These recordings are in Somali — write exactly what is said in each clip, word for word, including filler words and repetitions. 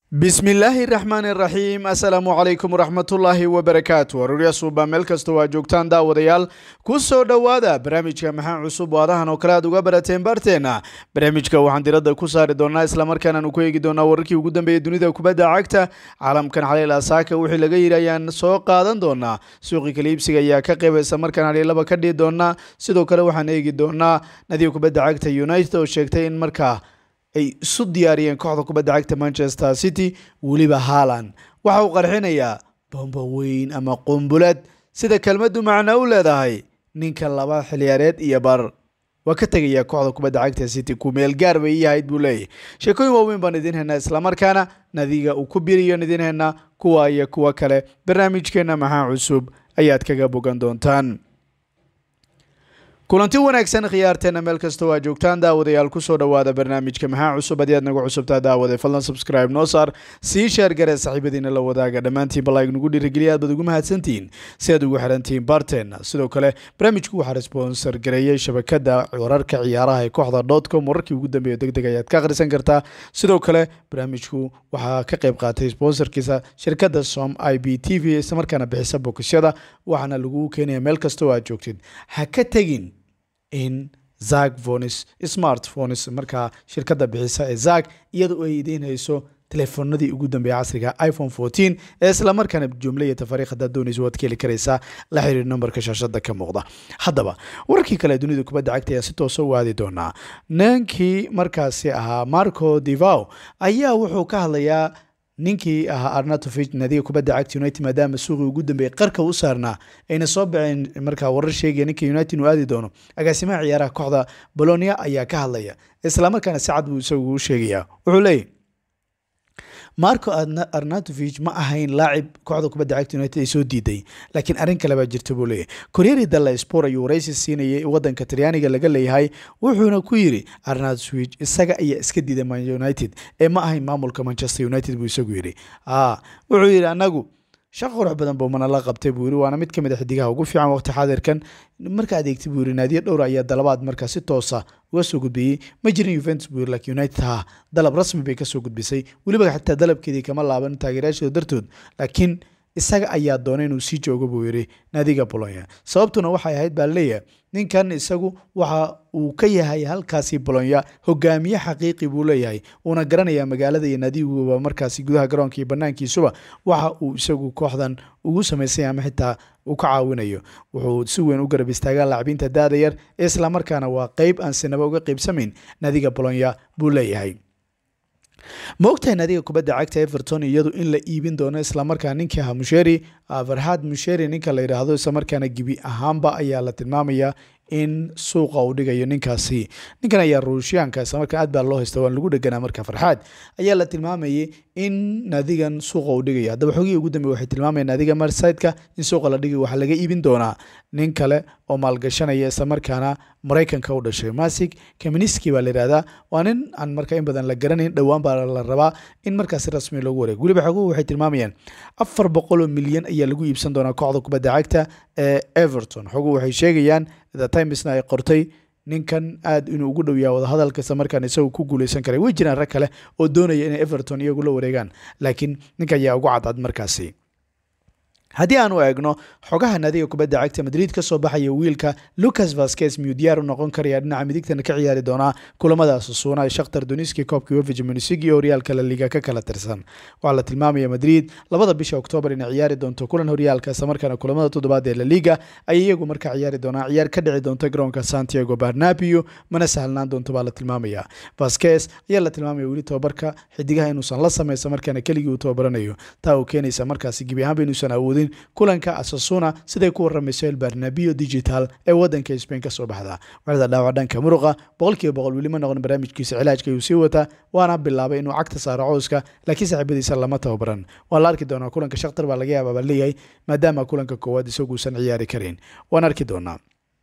بسم الله الرحمن الرحيم السلام عليكم ورحمة الله وبركاته وروريا صوبا ملكستو واجوكتان داوديال كوسو دوادا برامجka maxaa cusub waadahan oo kala aad uga barateen barteena barnaamijka waxaan diradda ku saari doonaa isla markaana anu ku eegi doonaa wararkii ugu dambeeyay dunida kubadda cagta caalamkan xalay Asaka wixii laga yiraayaan soo qaadan doonaa suuqi kaliibsiga ayaa ka qeybeysa markaan xalay laba ka dhigi doonaa sidoo kale waxaan eegi doonaa nadiga kubadda cagta United oo sheegtay in markaa ay isu diyaariyeen kooxda kubadda cagta Manchester City waliba Haaland waxa uu qarxinayaa bomba weyn ama qumbulad sida kelmadu macna u leedahay ninka laba xiliyaareed iyo bar waa ka tagaya kooxda kubadda cagta City ku meel gaar bay yahayd buu leeyahay sheekooyin waaweyn baan idin heynaa isla markaana nadiga uu ku biriyo idin heynaa kuwa iyo kuwa kale barnaamijkeena maxaa cusub ayaad kaga bogan doontaan kulanti wanaagsan khiyaarteena meel kasta waa joogtaan daawadayaal ku soo dhawaada barnaamijka maxaa cusub adiyaad nagu cusubtaa daawada fadlan subscribe noo saar sii share garee saaxiibadiina la wadaaga dhamaantiin balay nagu dhiirigeliya aad ugu mahadsantiin si aad ugu xirantiin barteena sidoo kale barnaamijku waxa sponsor gareeyay shabakada wararka ciyaaraha ee kooxda dot com wararkii ugu dambeeyay degdeg ayaad ka akhrisan kartaa sidoo kale barnaamijku waxa ka qayb qaatay sponsorkiisa shirkadda Som I B T V isla markaana bixisa bokisyada waxaana lagu keenayaa meel kasta oo aad joogtid ha ka tagin in Zag Phones smartphones marka shirkadda bixisa ee Zag iyadoo ay idin hayso telefoonadii ugu dambeeyay casriga iPhone fourteen ee isla markaana jumlada tafariiqada doonayso waad keli kareysaa la xiriir numberka shaashada ka muuqda haddaba warkii kale dunida kubadda cagta ayaa si toos ah u aadi doona ninkii markaasi ahaa Marco Divao ayaa wuxuu ka hadlayaa ninkii ahaa Arnautovic nadiga kubadda cagta United maadaama suuqi ugu dambeeyay qarka u saarnaa ayna soo bixin marka warar sheegay ninkii United uu aadi doono agaasimaha ciyaaraha kooxda Bologna ayaa ka hadlaya isla markaana si cad buu isagu u sheegaya wuxuu leeyahay Marco Arnautovic ma ahayn laacib kooxda kubadda cagta United ay soo diiday laakiin arin kale baa jirta buu leeyahay Corriere dello Sport ayuu wareysi siinayay wadanka Talyaaniga laga leeyahay wuxuuna ku yiri Arnautovic isaga ayaa iska diiday Man United ee ma ahayn maamulka Manchester United buu isagu yiri ah wuxuu yiri anagu shaqo qurux badan buu mana la qabtay buu yiri waana mid kamid ah xidigaha ugu fiican waqti xaadirkan marka adeegtay buu yiri naadiyo dhowr ayaa dalabaad marka si toos ah uga soo gudbiyay ma jirin Juventus buu yiri laakiin United ha dalab rasmi bay ka soo gudbisay waliba xitaa dalabkeedii kama laaban taageerayaasha dartood laakiin isaga ayaa doonay inuu sii joogo buu yiri naadiga Bologna sababtuna waxay ahayd baa leeyahay ninkan isagu waxa uu ka yahay halkaasi Bologna hogaamiye xaqiiqi buu leeyahay una garanaya magaalada iyo naadigu markaasi gudaha garoonka iyo banaankiisuba waxa uu isagu kooxdan ugu sameysay ama xitaa uu ka caawinayo wuxuu si weyn u garab istaagaa laacibinta daada yar isla markaana waa qayb aan sinaba uga qaybsamayn naadiga Bologna buu leeyahay moogtahay nadiga kubadda cagta Everton iyadu in la iibin doono isla markaa ninkii ahaa Musheri Farhad Musheri ninka la yiraahdo isla markaana gibi ahaanba ayaa la tilmaamayaa in suuqa uu dhigayo ninkaasi ninkan ayaa Ruushyaanka isla markaa aad baa loo haystaa waan lagu dhaganaa marka Farhad ayaa la tilmaamayay in nadigan suuqa uu dhigayo hadaba xogii ugu dambeeyay waxay tilmaamayaan nadiga Marseille-ka in suuqa la dhigayo waxa laga iibin doonaa nin kale oo maalgashanaya isla markaana Mareykanka u dhashay Masik Kaminsky baa la yiraahdaa waa nin aan marka in badan la garanayn dhawaan baa la rabaa in markaas rasmi loogu wareego waliba xoguhu waxay tilmaamayaan afar boqol oo milyan ayaa lagu iibsan doonaa kooxda kubadda cagta ee Everton xoguhu waxay sheegayaan The Times-na ay qortay ninkan aad inuu ugu dhow yahay wada hadalka isla markaana isagu ku guuleysan karay way jiraan rag kale oo doonaya in Everton iyagu la wareegaan laakiin ninka ayaa ugu cadcad markaasi haddii aanu eegno xogaha nadiga kubadda cagta Madrid ka soo baxaya wiilka Lucas Vazquez miyuu diyaar u noqon karaya dhinaca midigtana ka ciyaari doona kulamada Osasuna ee Shakhtar Donetsk koobka UEFA Champions League iyo horyaalka La Liga ka kala tirsan waxa la tilmaamaya Madrid labada bisha October in ciyaari doonto kulan horyaalka isla markaana kulamada toddobaad ee La Liga ay iyagu marka ciyaari doona ciyaar ka dhici doonta garoonka Santiago Bernabeu mana sahlnaan doonto baa la tilmaamaya Vazquez ayaa la tilmaamaya wili tababarka xidigaha inuusan la sameeysan markaana keligii uu tababaranayo taa uu keenaysa markaasi gibi ahaan inuusan awoodin kulanka Osasuna siday ku waramayso Bernabeu Digital ee wadanka Spain ka soo baxda waxda dhaawac dhanka muruqa boqolkiiba boqol wali ma noqon barnaamijkiisa cilaajka uu sii wata waana bilaabay inuu cagta saaro cooska laakiin saaxiibadiisa lama tababaran waa la arki doonaa kulanka Shakhtar baa laga yaabaa leeyahay maadaama kulanka koowaad isagu san ciyaari karin waan arki doonaa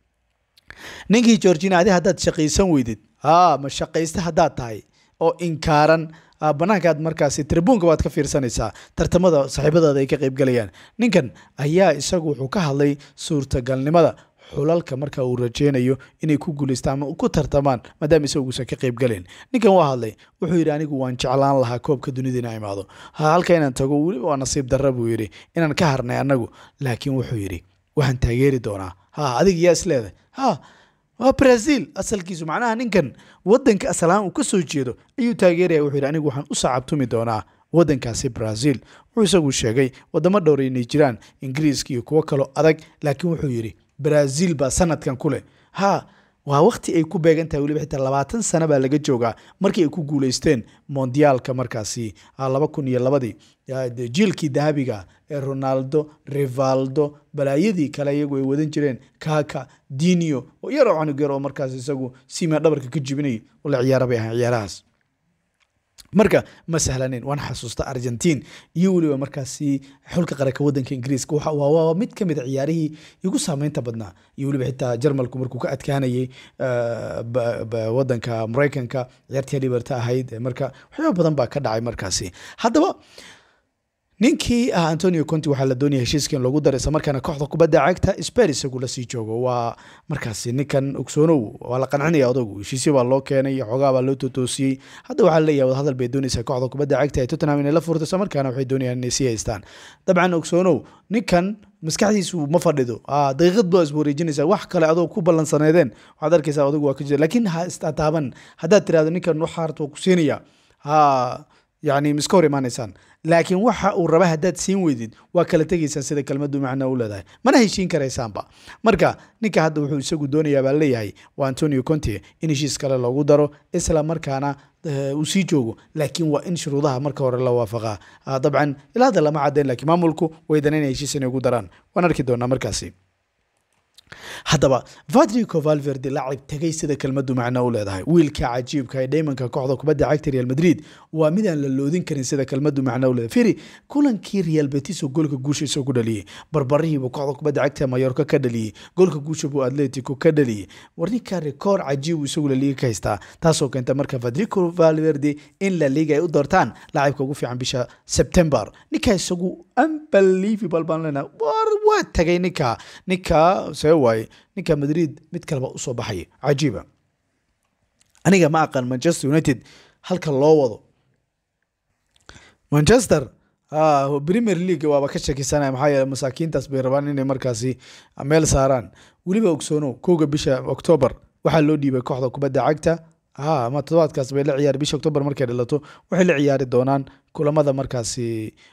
ninkii Georgina adi haddaad shaqaysan weydid ha ma shaqaysta haddaad tahay oo inkaaran banaankaad markaasi tribuunka waad ka fiirsanaysaa tartamada saaxiibadooda ay ka qayb galayaan ninkan ayaa isagu wuxuu ka hadlay suurtagalnimada xulalka marka uu rajeynayo inay ku guuleystaan ama ku tartamaan maadaama isaguusan ka qayb galeen ninkan waa hadlay wuxuu yidhi anigu waan jeclaan lahaa koobka dunida inaan imaado halka inaan tago weliba waa nasiib darra buu yidhi inaan ka harnay annagu laakiin wuxuu yidhi waxaan taageeri doonaa ha adig yaa is leedahay ha waa Brazil asalkiisu macnaha ninkan wadanka asalaan uu ka soo jeedo ayuu taageeraya wuxuu yidhi anigu waxaan u sacabtumi doonaa wadankaasi Brazil wuxuu isagu sheegay wadamo dhowr inay jiraan Ingiriiska iyo kuwa kale adag laakiin wuxuu yidhi Brazil baa sanadkan kule ha waa waqti ay ku beegantahay waliba xitaa labaatan sano baa laga joogaa markii ay ku guuleysteen mondiyaalka markaasi laba kun iyo labadii jiilkii dahabiga ee Ronaldo, Rivaldo, balaayadii kale iyagu ay wadan jireen Kaka, Dinho oo yar oo cunug yar oo markaas isagu siima dhabarka ka jibinay oo la ciyaarabay ahaan ciyaarahaas marka ma sahlanin waan xasuusta Argentina iyo waliba markaasi xulka qaranka wadanka Ingiriiska waxa waa mid kamid ciyaarihii ugu saameynta badnaa iyo waliba xitaa Jarmalku markuu ka adkaanayay wadanka Mareykanka ciyaartii Liberty ahayd marka waxyaabo badan baa ka dhacay markaasi haddaba ninkii ah Antonio Conte waxa la doonayay heshiiskan lagu daray isla markaana kooxda kubadda cagta Spurs isagu la sii joogo waa markaasi ninkan ogsoonow waa la qancinaya odagu heshiisyo baa loo keenay xogaa baa loo toosiyay hadda waxa la leeyahay hadal bay doonaysaa kooxda kubadda cagta ee Tottenham inay la furto isla markaana waxay doonayaan inay sii haystaan dabcan ogsoonow ninkan maskaxdiisu ma fadhido ah daqiiqad baa isku wareejinaysa wax kale adoo ku ballansaneedeen waxaad arkaysaa odagu waa ka jira laakiin ha istaaban haddaad tiraahdo ninkan waxa harto ku siinaya ha يعني مسكوري ما نيسان لكن وحا وربا هداد سين ويدين وكلا تجيسان سيدا كلمة معنا ولا ده ما نهيشين كريسان با مركا نيكا هاد وحو يسوقو دوني بالي هاي وانتونيو كونتي إني شيس كلا لو دارو إسلا مركانا وسي جوجو لكن وإن شروطها مركا ورا الله وافقها طبعا إلى هذا لما عدين لكن ما ملكو ويدانين يشيسان يقو داران ونركي دونا مركاسي haddaba Federico Valverde laacib tagay sida kelmadu macna u leedahay wiilka cajiibka ee Diamondka kooxda kubadda cagta Real Madrid waa mid aan la loodin karin sida kelmadu macna u leedahay firi kulankii Real Betis oo goolka guushiisa ku dhaliyay barbarihiiba kooxda kubadda cagta Mallorca ka dhaliyay goolka guusha buu Atletico ka dhaliyay warninka record cajiib uu isagu la liiga ka haystaa taasoo keenta marka Federico Valverde in la liiga ay u doortaan laacibka ugu fiican bisha September ninka isagu unbelievable baan leenahay war waa tagay ninka ninka way ninka Madrid mid kaleba u soo baxay cajiiba aniga ma aqaan Manchester United halka loo wado Manchester ah Premier League waa ka shakisanay maxay yeelay masaakiintaas bay rabaan inay markaasi meel saaraan waliba ogsoono kooga bisha October waxa loo dhiibay kooxda kubadda cagta ah ma todobaadkaas bay la ciyaar bisha October markay dhalato waxay la ciyaari doonaan kulamada markaasi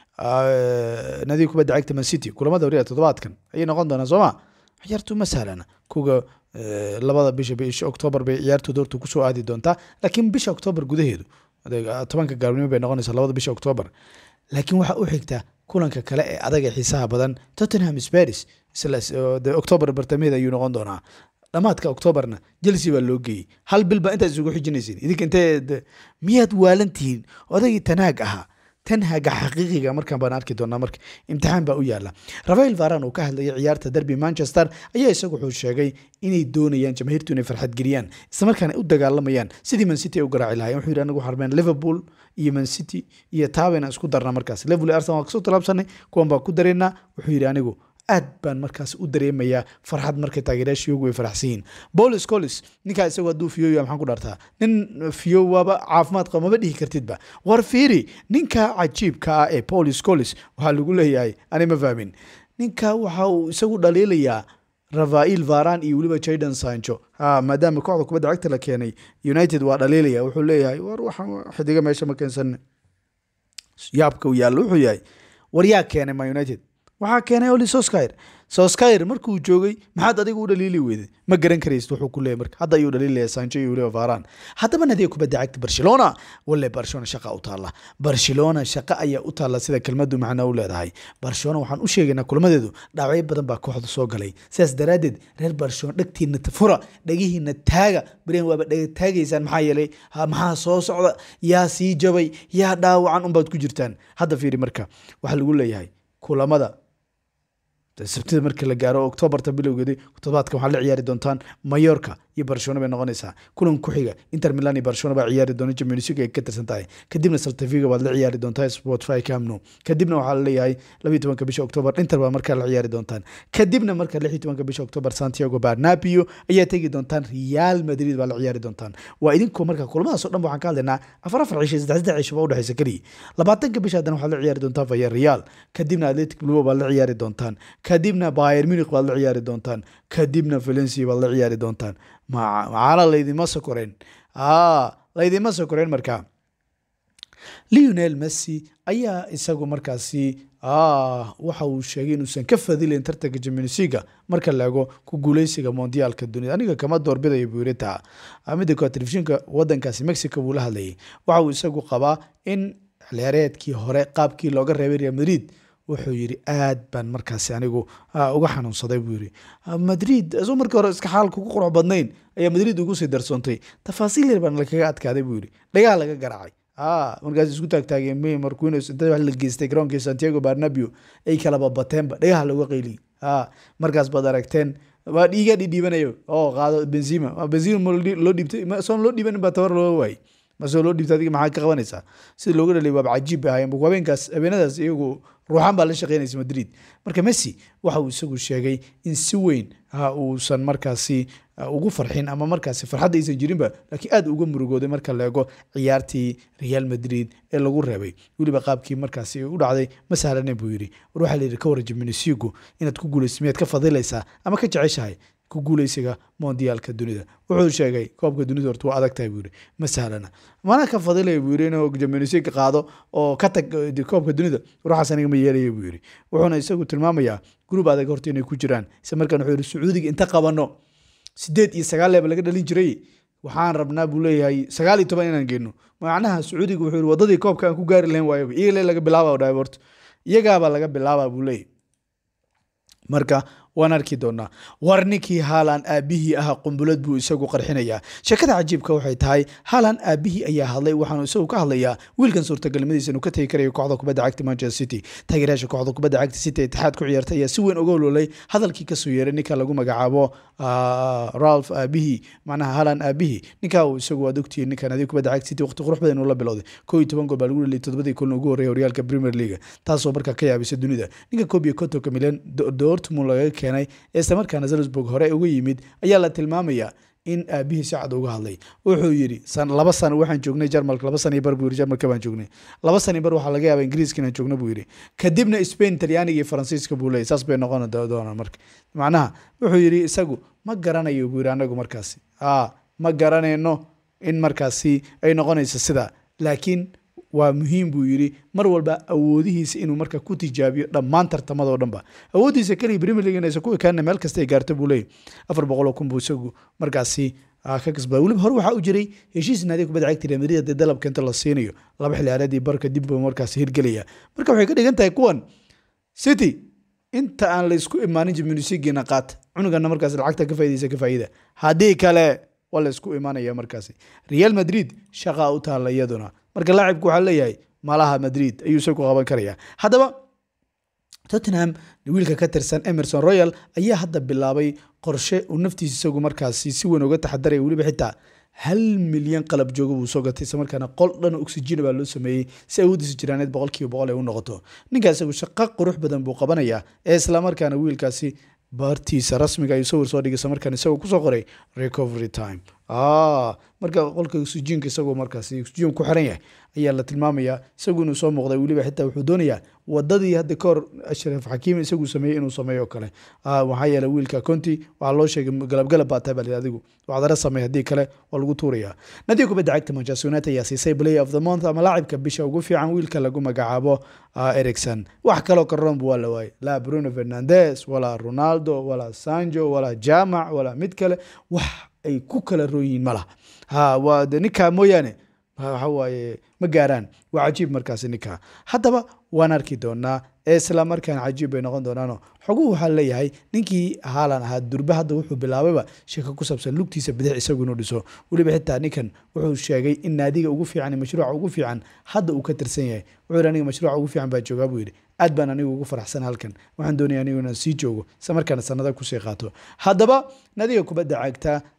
nadiif kubadda cagta Man City kulamada wariya todobaadkan ay noqon doonaan Soomaa ciyaartu ma sahlana kuga labada bisha bisha October bay ciyaartu doortu ku soo aadi doontaa laakiin bisha October gudaheedu tobanka galabnimo bay noqonaysaa labada bisha October laakiin waxa uu xigta kulanka kale ee adag ee xiisaha badan Tottenham Spurs isla October bartamaheeda ayuu noqon doonaa dhamaadka Octoberna Chelsea baa loo geeyay hal bil ba inta isugu xijinaysiin idinka intee miyaad waalantiin odagii tanaag ahaa تنهج حقيقي مركب بناركي دونا مرك امتحان بقى ويالا رافائيل فاران وكهل عيارته دربي مانشستر أيه يسوق حوش شيء إني دوني يعني جماهيرتوني فرحة جريان استمر كان أود قال لما يان سيدي من سيتي وقرع لها يوم حيران نقول حربين ليفربول إيه من سيتي إيه تاوين أسكو درنا مركز ليفربول أرسنال أقصد طلب سنة كون بقى كدرنا وحيران نقول aad baan markaas u dareemaya farxad markay taageerayaashiigu way faraxsiin Paul Scholes ninka isagu haduu fiyoyo maxaan ku dhartaa nin fiyo waba caafimaad qaba ma dhihi kartidba war fiiri ninka cajiibka ah ee Paul Scholes waxa lagu leeyahay ani ma fahmin ninka waxa uu isagu dhaliilaya Rafael Varane iyo waliba Jadon Sancho ha maadaama kooxda kubadda cagta la keenay United waa dhaliilaya wuxuu leeyahay war waxa xidiga meesha ma keensan yaabka uu yaalo wuxuu yahay war yaa keenay Man United waxa keenay Oli Solskjaer Solskjaer markuu joogay maxaad adigu u dhaliili weeday ma garan kareysto wuxuu ku leeyahay marka hadda ayuu dhaliilaya Sancho iyo waliba Varane haddaba nadiga kubadda cagta Barcelona wala Barcelona shaqa u taala Barcelona shaqa ayaa u taala sida kelmadu macna u leedahay Barcelona waxaan u sheegaynaa kulmadeedu dhaawacyo badan baa kooxda soo galay sidaas daraadeed reer Barcelona dhagtiina tafura dhagihiina taaga bareen waaba dhaga taagaysaan maxaa yeelay maxaa soo socda yaa sii jabay yaa dhaawacan un baad ku jirtaan hadda fiiri marka waxa lagu leeyahay kulamada sabtida markii la gaaro October ta bilowgeedii todobaadka waxa la ciyaari doontaan Mallorca iyo Barcelona bay noqonaysaa kulan ku xiga Inter Milan iyo Barcelona baa ciyaari doona Champions League ay ka tirsan tahay kadibna Celta Vigo baad la ciyaari doontaa Spotify Camp Nou kadibna waxaa la leeyahay laba iyo tobanka bisha October Inter baa markaa la ciyaari doontaan kadibna marka lix iyo tobanka bisha October Santiago Bernabeu ayaa tagi doontaan Real Madrid baa la ciyaari doontaan waa idinku marka kulamadaas oo dhan waxaan ka hadlaynaa afar afar cisho saddex saddex cisho u dhaxaysa kaliya labaatanka bisha haddana waxaa la ciyaari doontaa Villarreal kadibna Athletic Bilbao baa la ciyaari doontaan kadibna Bayern Munich baa la ciyaari doontaan kadibna Valencia baa la ciyaari doontaan macaana laydima sokoreen ah laydima sokoreen markaa Lionel Messi ayaa isagu markaasi ah waxa uu sheegay inuusan ka fadilayn tartanka Champions League marka la eego ku guuleysiga Mondialka dunida aniga kama doorbidayo buurita amida ka telefishinka wadankaasi Mexico buu la hadlayay waxa uu isagu qabaa in xilciyaareedkii hore qaabkii looga reebay Real Madrid wuxuu yiri aad baan markaasi anigu uga xanuunsaday buu yiri Madrid asoo markii hore iska xaalku ku qurux badnayn ayaa Madrid ugu sii darsoontay tafaasiil yar baan la kaga adkaaday buu yiri dhagaa laga garaacay ah markaas isku taagtaageen Messi Marquinhos inta wax la geystay garoonka Santiago Bernabeu ay kala babateenba dhagaa lagu qeyliyay ah markaas baad aragteen waa dhiiga dhibanayo oo qaado Benzema Benzema loo dhibtay ma soo loo dhiban ba tawar loo waay ma soo loo dhibtay adiga maxaa ka qabanaysaa sida looga dhalay waa cajiib ah ayaan habeenkaas habeenadaas iyagu ruuxan baa la shaqeynaysa Madrid marka Messi waxa uu isagu sheegay in si weyn uu san markaasi ugu farxin ama markaasi farxad aysan jirin ba laakiin aad uga murugooday marka la eego ciyaartii Real Madrid ee lagu reebay waliba qaabkii markaasi u dhacday ma sahlaneen buu yiri waxa la yiri ka warjin Minisigo inaad ku guuleysmeed ka fadilaysaa ama ka jeceshahay ku guuleysiga Mondialka dunida wuxuu sheegay koobka dunida horta waa adag tahay buu yiri ma sahlana mana ka fadilay buu yiri inuu Champions League qaado oo ka tag koobka dunida ruuxaas aniga ma yeelay buu yiri wuxuuna isagu tilmaamayaa group adag horta inay ku jiraan isla markaana wuxuu yiri Sacuudiga inta qabano sideed iyo sagaal leeb laga dhalin jiray waxaan rabnaa buu leeyahay sagaal iyo toban inaan geeno macnaha Sacuudiga wuxuu yiri wadadii koobka aan ku gaari lahayn waayo iyaga laga bilaabo dhaabort iyaga baa laga bilaabo buu leeyahay marka waan arki doonaa warninkii Haaland aabihii ah qumbulad buu isagu qarxinayaa shakada cajiibka waxay tahay Haaland aabihii ayaa hadlay waxaanu isagu ka hadlayaa wiilkan suurtagalnimadiisa inuu ka tagi karayo kooxda kubadda cagta Manchester City taageerayaasha kooxda kubadda cagta City Itixaad ku ciyaartay ayaa si weyn uga ololay hadalkii ka soo yeeray ninka lagu magacaabo Ralph aabihii macnaha Haaland aabihii ninka uu isagu adugtiyay ninka nadiif kubadda cagta City waqti qurux badan uu la bilowday kow iyo toban gool baa lagu dhaliyay todobadii kulan ugu horeeyay horyaalka Premier League taasoo markaa ka yaabisay dunida ninka koob iyo konton milyan Dortmund laga keenay isla markaana Salzburg hore ugu yimid ayaa la tilmaamaya in aabihii si cad uga hadlay wuxuu yiri san laba sano waxaan joognay Jarmalka laba sano bar buu yiri Jarmalka baan joognay laba sano bar waxa laga yaabaa Ingiriiska inaan joogno buu yiri kadibna Spain Talyaaniga iyo Faransiiska buu leeyahay saas bay noqon doonaan marka macnaha wuxuu yiri isagu ma garanayo buu yiri anagu markaasi ah ma garanayno in markaasi ay noqonayso sida laakiin waa muhiim buu yiri mar walba awoodihiisa inuu marka ku tijaabiyo dhammaan tartamada oo dhanba awoodiisa kaliya Premier League inaysan ku ekaan meel kasta ay gaarto buu leeyahay afar boqol oo kun buu isagu markaasi ka kasbay waliba hore waxa uu jiray heshiis naadiga kubadda cagta Real Madrid ee dalabka inta la siinayo laba xilciyaareed barka dib buu markaasi hirgelaya marka waxay ka dhigan tahay kuwan City inta aan la isku imaanin Champions League qaat cunugana markaasi lacagta ka faa'iideysa ka faa'iida hadii kale wala isku imaanaya markaasi Real Madrid shaqa u taala iyaduna marka laacibku waxa leeyahay malaha Madrid ayuu soo qaban karaya hadaba Tottenham wiilka ka tirsan Emerson Royal ayaa hadda bilaabay qorshe uu naftiisa isagu markaasi si weyn uga taxadaray waliba xitaa hal milyan qalab jooga buu soo gatay isla markaana qol dhan oxygen baa loo sameeyay si ay u disi jiraaneed boqolkiiba boqol ay u noqoto ninkaas uu shaqo qurux badan buu qabanayaa ee isla markaana wiilkaasi bartiisa rasmiga ay soo soo dhigay markaan isagu ku soo qoray recovery time ah marka qolka oxygen-ka isagu markaasi oxygen ku xiran yahay ayaa la tilmaamayaa isagu inuu soo muuqday waliba xitaa wuxuu doonayaa wadadii hadda ka hor Ashraf Hakimi isagu sameeyay inuu sameeyo kale ah waxa yeelay wiilka Conti waxa loo sheegay galab galab baa taabal adigu waxaad sameeyay hadii kale waa lagu tuurayaa nadiif kubadda cagta Manchester United ayaa siisay player of the month ama laacibka bisha ugu fiican wiilka lagu magacaabo Eriksen wax kale ka roon buu la waayay la Bruno Fernandes wala Ronaldo wala Sancho wala Jamac wala mid kale wax ay ku kala rooyin malaha ha waa ninka mooyaane waxa waaye ma gaaraan waa cajiib markaas ninka hadaba waan arki doonaa isla markaan cajiib bay noqon doonaano xogu waxa leeyahay ninkii Haaland ahaa durba hadda wuxuu bilaabayba sheeko ku saabsan lugtiisa bidix isagu inuu dhiso waliba xitaa ninkan wuxuu sheegay in naadiga ugu fiican mashruuca ugu fiican hadda uu ka tirsan yahay wuxuu aniga mashruuca ugu fiican baa joogaa buu yiri aad baan anigu ugu faraxsan halkan waxaan doonayaa anigu inaan sii joogo isla markaana sanada ku sii qaato hadaba naadiga kubadda cagta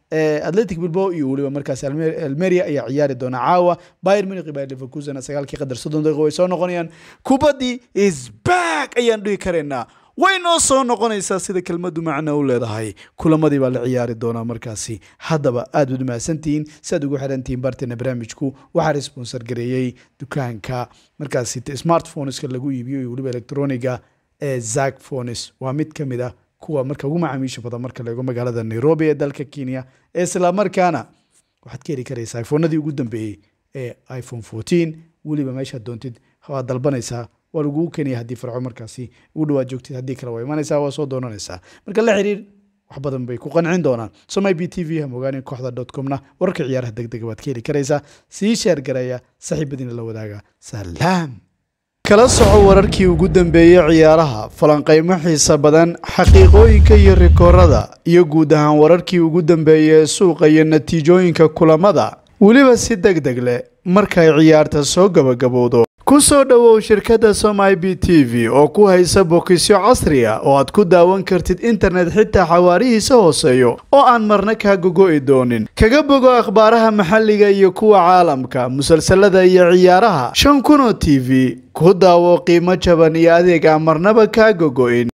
Athletic Bilbao iyo waliba markaas Almeria ayaa ciyaari doona caawa. Bayern Munich iyo Leverkusen sagaalkii qadar soddon daqiiqo way soo noqonayaan. Kubaddi is back ayaan dhihi kareynaa. way noo soo noqonaysaa sida kelmadu macna u leedahay. Kulamadii baa la ciyaari doona markaasi. Haddaba aad u mahadsantihiin si aad ugu xirantihiin barteena barnaamijku. Waxaa sponsor gareeyay dukaanka markaasi smartphoneska lagu iibiyo iyo waliba elektroniga ee Zack Phones. Waa mid ka mid ah kuwa marka ugu macaamiisha badan marka laga magaalada Nairobi ee dalka Kenya. Isla markaana waxaad ka heli karaysaa iPhone-adii ugu dambeeyay ee iPhone fourteen waliba meesha doontid waad dalbanaysaa waa lagu keenaya haddii farco markaasi ugu dhawaad joogtid haddii kale waa imanaysaa waa soo doonanaysaa marka la xiriir wax badan bay ku qancin doonaan Somay B T V hamogaanin kooxda dot com na wararka ciyaaraha degdega waad ka heli karaysaa sii share garaya saaxiibadiina la wadaaga salaam kala soco wararkii ugu dambeeyay ciyaaraha falanqeymo xiisa badan xaqiiqooyinka iyo rikoorada iyo guud ahaan wararkii ugu dambeeyay suuqa iyo natiijooyinka kulamada waliba si degdeg leh markay ciyaarta soo gabagabowdo ku soo dhawow shirkadda Somay B T V oo ku haysa bokisyo casri ah oo aad ku daawan kartid internet xitaa xawaarihiisa hooseeyo oo aan marna ka gogo'i doonin kaga bogo akhbaaraha maxalliga iyo kuwa caalamka musalsalada iyo ciyaaraha shan kun oo T V ku daawo qiimo jaban iyo adeeg aan marnaba ka gogo'in